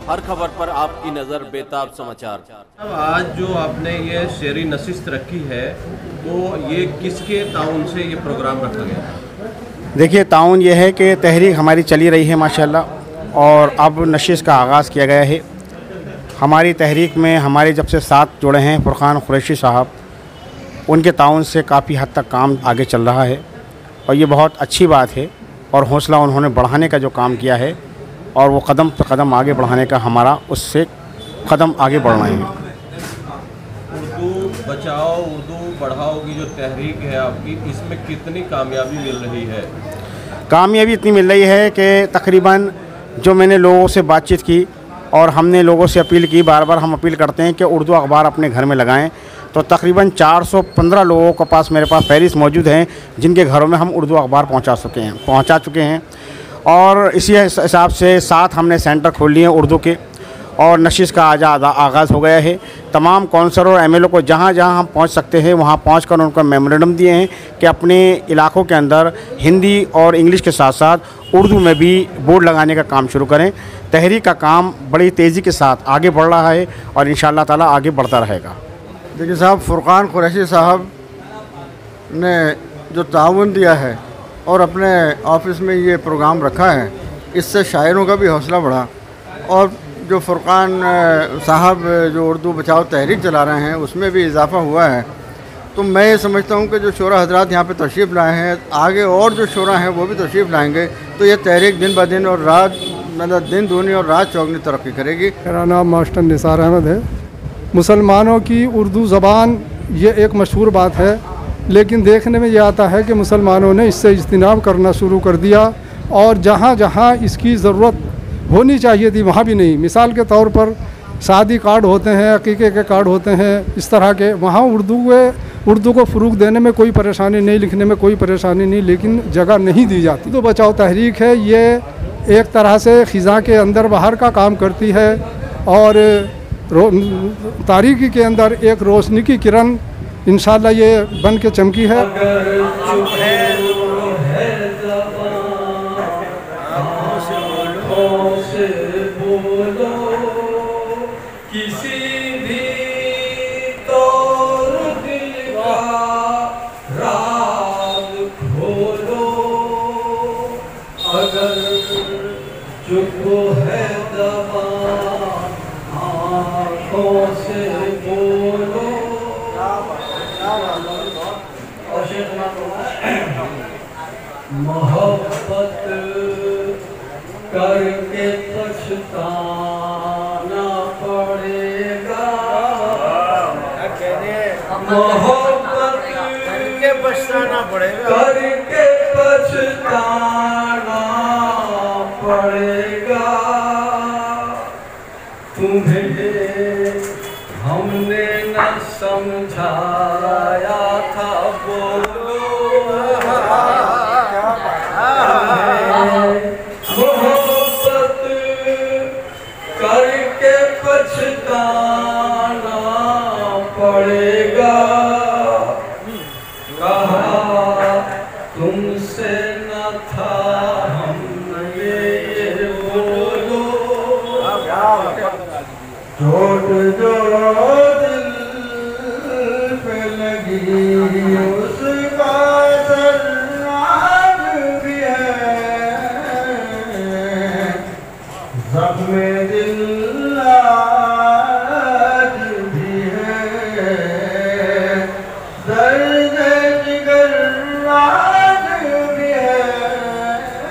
हर खबर पर आपकी नज़र बेताब समाचार। अब आज जो आपने ये शेरी नशिस्त रखी है, तो ये किसके ताउन से ये प्रोग्राम रखा गया? देखिए, ताउन ये है कि तहरीक हमारी चली रही है माशाल्लाह, और अब नशिस्त का आगाज़ किया गया है। हमारी तहरीक में हमारे जब से साथ जुड़े हैं फुरकान कुरैशी साहब, उनके ताउन से काफ़ी हद तक काम आगे चल रहा है और ये बहुत अच्छी बात है। और हौसला उन्होंने बढ़ाने का जो काम किया है और वो कदम पर कदम आगे बढ़ाने का हमारा उससे कदम आगे बढ़ रहे हैं। उर्दू बचाओ उर्दू बढ़ाओ की जो तहरीक है आपकी, इसमें कितनी कामयाबी मिल रही है? कामयाबी इतनी मिल रही है कि तकरीबन जो मैंने लोगों से बातचीत की और हमने लोगों से अपील की, बार बार हम अपील करते हैं कि उर्दू अखबार अपने घर में लगाएं, तो तकरीबन 415 लोगों के पास मेरे पास फहरिस्त मौजूद हैं जिनके घरों में हम उर्दू अखबार पहुंचा चुके हैं। और इसी हिसाब से 7 हमने सेंटर खोल लिए हैं उर्दू के, और नशिस्त का आगाज़ हो गया है। तमाम कौंसलर और एमएलए को जहाँ जहाँ हम पहुँच सकते हैं वहाँ पहुँचकर उनको मेमोरेंडम दिए हैं कि अपने इलाकों के अंदर हिंदी और इंग्लिश के साथ साथ उर्दू में भी बोर्ड लगाने का काम शुरू करें। तहरीक का काम बड़ी तेज़ी के साथ आगे बढ़ रहा है और इंशाअल्लाह ताला आगे बढ़ता रहेगा। देखिए साहब, फुरकान कुरैशी साहब ने जो ताउन दिया है और अपने ऑफिस में ये प्रोग्राम रखा है, इससे शायरों का भी हौसला बढ़ा। और जो फुरकान साहब जो उर्दू बचाओ तहरीक चला रहे हैं उसमें भी इजाफ़ा हुआ है। तो मैं ये समझता हूँ कि जो शोरा हजरात यहाँ पे तशरीफ़ लाए हैं, आगे और जो शोरा हैं वो भी तशरीफ़ लाएंगे, तो ये तहरीक दिन ब दिन और रात मतलब दिन दूनी और रात चौगनी तरक्की करेगी। मेरा नाम मास्टर निसार अहमद है। मुसलमानों की उर्दू ज़बान ये एक मशहूर बात है, लेकिन देखने में ये आता है कि मुसलमानों ने इससे इज्तिनाब करना शुरू कर दिया और जहाँ जहाँ इसकी ज़रूरत होनी चाहिए थी वहाँ भी नहीं। मिसाल के तौर पर शादी कार्ड होते हैं, अकीक़े के कार्ड होते हैं, इस तरह के, वहाँ उर्दू को फ़रूग़ देने में कोई परेशानी नहीं, लिखने में कोई परेशानी नहीं, लेकिन जगह नहीं दी जाती। तो बचाओ तहरीक है, ये एक तरह से ख़िज़ा के अंदर बाहर का काम करती है और तारीकी के अंदर एक रोशनी की किरण इंशाअल्लाह ये बन के चमकी है। मोहब्बत करके पछताना पड़ेगा, मोहब्बत करके पछताना पड़ेगा, करके पछताना पड़ेगा। तुम्हें हमने न समझाया था, बोलो मोहब्बत करके पछताना पड़ेगा। कहा तुमसे न था हमने ये, बोलो चोट जो दिल पे लगी उसका में दिल आज भी है, दर्द जिगर आज भी है।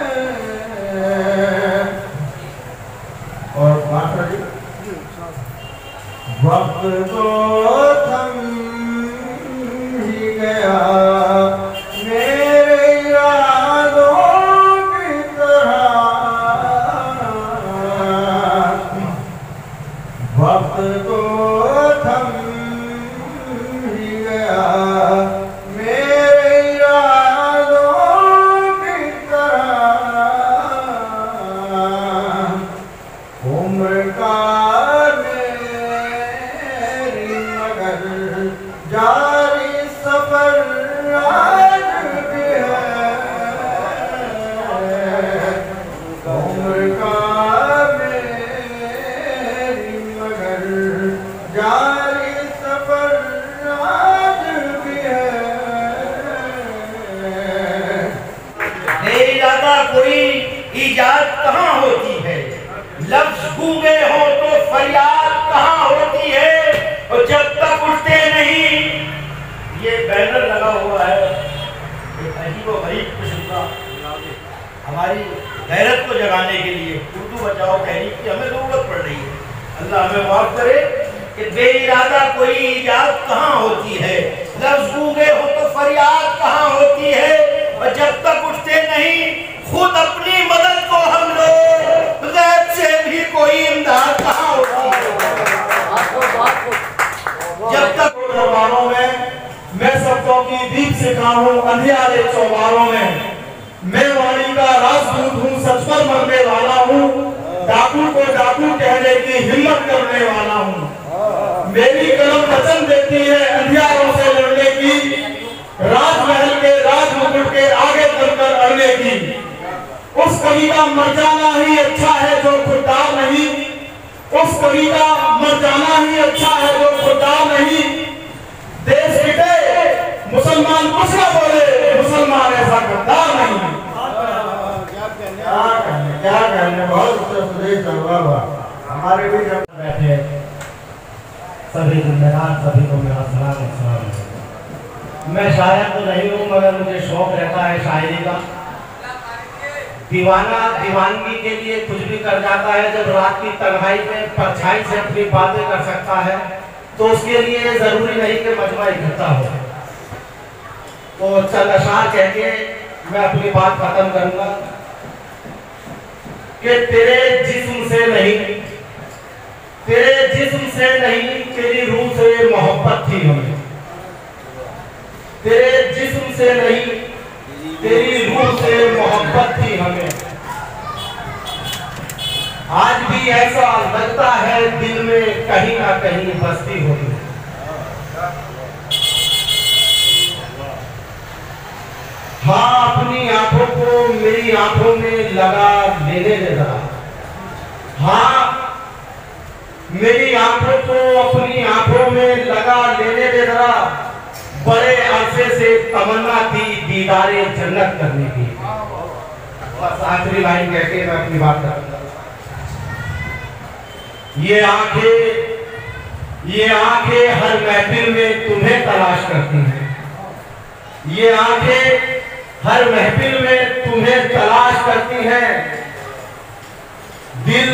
इजाद कहाँ होती है, लफ्ज गूंगे हो तो फरियाद कहाँ होती है, और जब तक उठते नहीं। ये बैनर लगा हुआ है अजीबोगरीब किस्म का, हमारी गैरत को जगाने के लिए उर्दू बचाओ तहरीक की हमें जरूरत पड़ रही है। अल्लाह हमें माफ करे कि बेइरादा कोई इजाद कहाँ होती है, लफ्ज गूंगे हो तो फरियाद कहाँ होती है, और जब तक उठते नहीं खुद अपनी मदद को हम लोग गैब से भी कोई इमदाद कहाँ होती है। जब तक दरबारों में मैं सबको की दीप से हूँ, अंधियारे चौबारों में मैं वाणी का राजदूत हूँ, सच पर मरने वाला हूँ, डाकू को डाकू कहने की हिम्मत करने वाला हूँ। मेरी कलम वचन देती है अंधियारों से लड़ने की, राजमहल के राजमुकुट के आगे चलकर अड़ने की। उस कवि का मर जाना ही अच्छा है जो खुददार नहीं, उस कवि का मर जाना ही अच्छा है जो खुददार नहीं। देश पिटे मुसलमान कुछ ना बोले, मुसलमान ऐसा गद्दार नहीं। क्या कहने बहुत सुरेश हमारे भी जब बैठे सभी जिम्मेदार सभी को मेरा सलाम। मैं शायर तो नहीं हूँ मगर मुझे शौक रहता है शायरी का। दीवाना दीवानगी के लिए कुछ भी कर जाता है, जब रात की तन्हाई में परछाई से अपनी बातें कर सकता है तो उसके लिए जरूरी नहीं कि मजमा इकट्ठा हो। तो चंद अशार कह के मैं अपनी बात खत्म करूंगा कि तेरे जिस्म से नहीं, तेरे जिस्म से नहीं, तेरी रूह से मोहब्बत थी हमें। तेरे जिस्म से नहीं, तेरी रूह से मोहब्बत थी हमें। आज भी ऐसा लगता है दिल में कहीं ना कहीं बस्ती होगी। हाँ, अपनी आंखों को मेरी आंखों में लगा लेने दे रहा। हाँ, मेरी आंखों को अपनी आंखों में लगा लेने दे रहा। बड़े अरसे से तमन्ना थी दीदारे जन्नत करने की। बस आखिरी लाइन कह के मैं अपनी बात करूंगा। ये आंखें हर महफिल में तुम्हें तलाश करती हैं। ये आंखें हर महफिल में तुम्हें तलाश करती हैं। दिल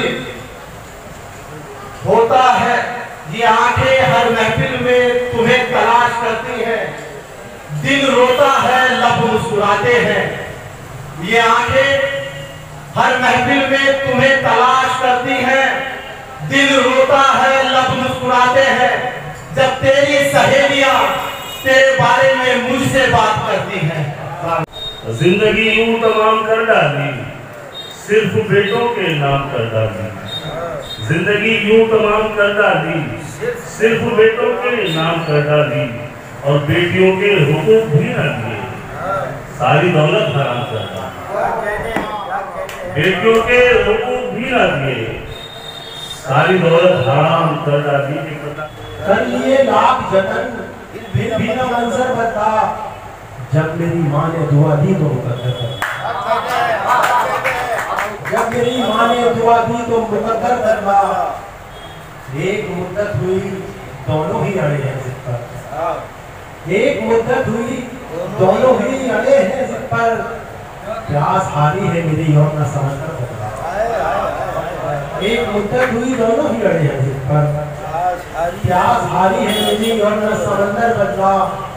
होता है, ये आंखें हर महफिल में तुम्हें तलाश करती हैं। दिल रोता है, लब मुस्कुराते हैं। ये आंखें हर महफिल में तुम्हें तलाश करती हैं। दिल रोता है, लब मुस्कुराते हैं। जब तेरी सहेलियां तेरे बारे में मुझसे बात करती हैं। जिंदगी यूं तमाम कर डाली, सिर्फ बेटों के नाम कर डाली। जिंदगी यूं तमाम कर डाली, सिर्फ बेटों के नाम कर डाली, और बेटियों के हुकूक भी न दिए, सारी दौलत हराम कर डाली। बेटियों के हुकूक भी न दिए, सारी दौलत हराम कर डाली। कर लिए लाख जतन फिर भी न मंजर बता, जब मेरी माँ ने दुआ दी तो मुकद्दर बदला। जब मेरी माँ ने दुआ दी तो मुकद्दर बदला। एक मुद्दत हुई दोनों ही अड़े हैं जिद पर। एक मुद्दत हुई दोनों ही अड़े हैं जिद पर। प्यास हारी है मेरी और न समझकर बदला। एक मुद्दत हुई दोनों ही अड़े हैं जिद पर। प्यास हारी है मेरी और न समंदर बदला।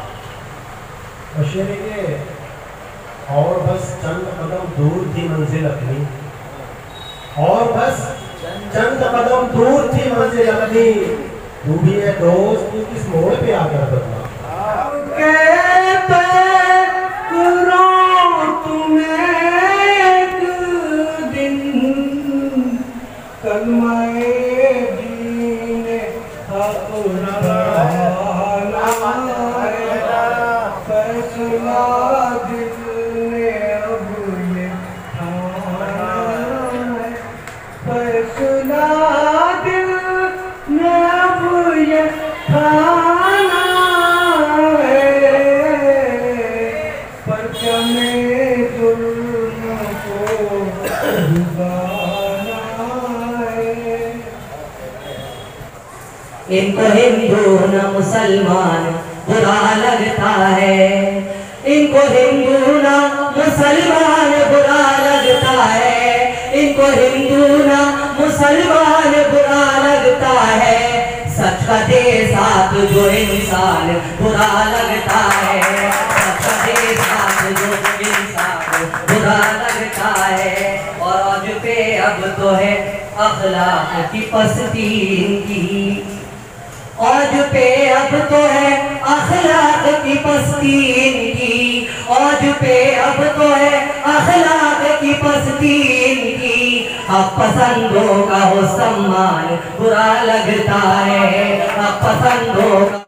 बशेरे के और बस चंद कदम दूर थी मंजिल अपनी, और बस चंद कदम दूर थी मंजिल अपनी। तू भी है दोस्त, तू किस मोड़ पे आकर बदला। इनको हिंदू न मुसलमान बुरा लगता है, इनको हिंदू न मुसलमान बुरा लगता है, इनको हिंदू न मुसलमान बुरा लगता है, सच के साथ जो इंसान बुरा लगता है, सच के साथ जो इंसान बुरा लगता है। और आज पे अब तो है अखलाक की पस्ती इनकी, आज पे अब तो है अखलाक की पस्ती इनकी, आज पे अब तो है अखलाक की पस्ती इनकी। अब पसंदों का हो सम्मान बुरा लगता है, अब पसंदों का